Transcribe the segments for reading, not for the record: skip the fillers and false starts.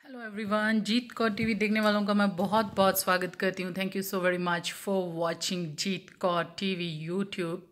Hello everyone, Jeet Kaur TV देखने वालों का मैं बहुत बहुत स्वागत करती हूँ। Thank you so very much for watching Jeet Kaur TV YouTube.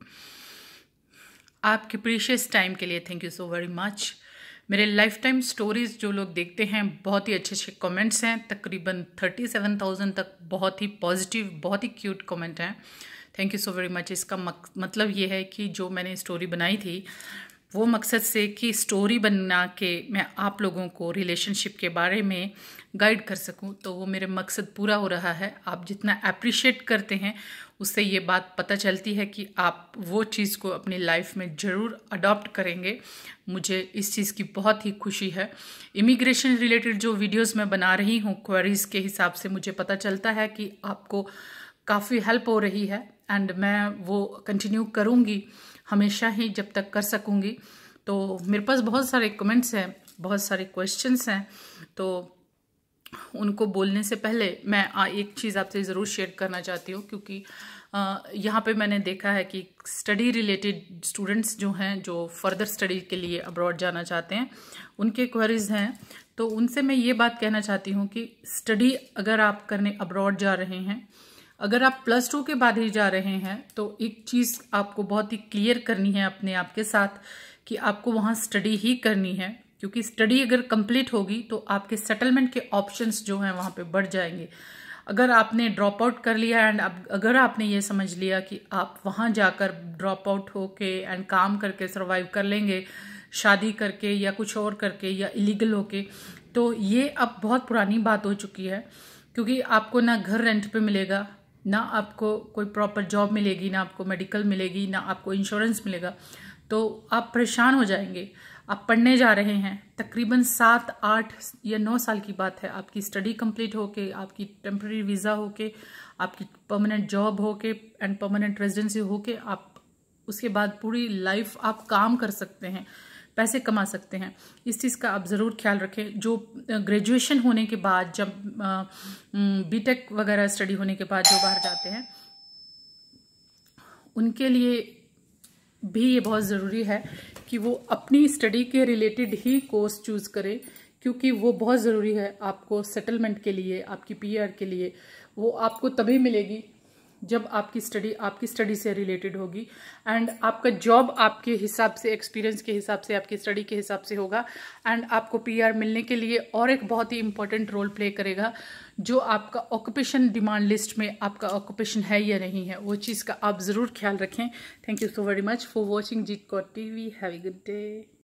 आपके प्रीशियस टाइम के लिए thank you so very much. मेरे लाइफ टाइम स्टोरीज जो लोग देखते हैं, बहुत ही अच्छे अच्छे कमेंट्स हैं, तकरीबन 37,000 तक बहुत ही पॉजिटिव, बहुत ही क्यूट कमेंट हैं। Thank you so very much. इसका मतलब ये है कि जो मैंने स्टोरी बनाई थी वो मकसद से कि स्टोरी बना के मैं आप लोगों को रिलेशनशिप के बारे में गाइड कर सकूं, तो वो मेरे मकसद पूरा हो रहा है। आप जितना अप्रिशिएट करते हैं उससे ये बात पता चलती है कि आप वो चीज़ को अपनी लाइफ में ज़रूर अडॉप्ट करेंगे। मुझे इस चीज़ की बहुत ही खुशी है। इमिग्रेशन रिलेटेड जो वीडियोस मैं बना रही हूँ, क्वेरीज़ के हिसाब से मुझे पता चलता है कि आपको काफ़ी हेल्प हो रही है, एंड मैं वो कंटिन्यू करूँगी हमेशा ही जब तक कर सकूँगी। तो मेरे पास बहुत सारे कमेंट्स हैं, बहुत सारे क्वेश्चंस हैं, तो उनको बोलने से पहले मैं एक चीज़ आपसे ज़रूर शेयर करना चाहती हूँ, क्योंकि यहाँ पे मैंने देखा है कि स्टडी रिलेटेड स्टूडेंट्स जो हैं, जो फर्दर स्टडी के लिए अब्रॉड जाना चाहते हैं, उनके क्वेरीज हैं। तो उनसे मैं ये बात कहना चाहती हूँ कि स्टडी अगर आप करने अब्रॉड जा रहे हैं, अगर आप +2 के बाद ही जा रहे हैं, तो एक चीज़ आपको बहुत ही क्लियर करनी है अपने आप के साथ कि आपको वहाँ स्टडी ही करनी है, क्योंकि स्टडी अगर कंप्लीट होगी तो आपके सेटलमेंट के ऑप्शंस जो हैं वहाँ पे बढ़ जाएंगे। अगर आपने ड्रॉप आउट कर लिया एंड अगर आपने ये समझ लिया कि आप वहाँ जाकर ड्रॉप आउट होके एंड काम करके सर्वाइव कर लेंगे, शादी करके या कुछ और करके या इलीगल होके, तो ये अब बहुत पुरानी बात हो चुकी है। क्योंकि आपको ना घर रेंट पे मिलेगा, ना आपको कोई प्रॉपर जॉब मिलेगी, ना आपको मेडिकल मिलेगी, ना आपको इंश्योरेंस मिलेगा, तो आप परेशान हो जाएंगे। आप पढ़ने जा रहे हैं, तकरीबन 7, 8 या 9 साल की बात है, आपकी स्टडी कंप्लीट होके, आपकी टेम्प्रेरी वीज़ा होके, आपकी परमानेंट जॉब होके एंड परमानेंट रेजिडेंसी होके, आप उसके बाद पूरी लाइफ आप काम कर सकते हैं, पैसे कमा सकते हैं। इस चीज़ का आप ज़रूर ख्याल रखें। जो ग्रेजुएशन होने के बाद, जब बीटेक वगैरह स्टडी होने के बाद जो बाहर जाते हैं, उनके लिए भी ये बहुत ज़रूरी है कि वो अपनी स्टडी के रिलेटेड ही कोर्स चूज़ करें, क्योंकि वो बहुत ज़रूरी है आपको सेटलमेंट के लिए, आपकी पीआर के लिए। वो आपको तभी मिलेगी जब आपकी स्टडी से रिलेटेड होगी, एंड आपका जॉब आपके हिसाब से, एक्सपीरियंस के हिसाब से, आपकी स्टडी के हिसाब से होगा, एंड आपको पीआर मिलने के लिए और एक बहुत ही इंपॉर्टेंट रोल प्ले करेगा, जो आपका ऑक्यूपेशन डिमांड लिस्ट में आपका ऑक्यूपेशन है या नहीं है, वो चीज़ का आप ज़रूर ख्याल रखें। Thank you so very much for watching Jeet Kaur TV. Have a good day.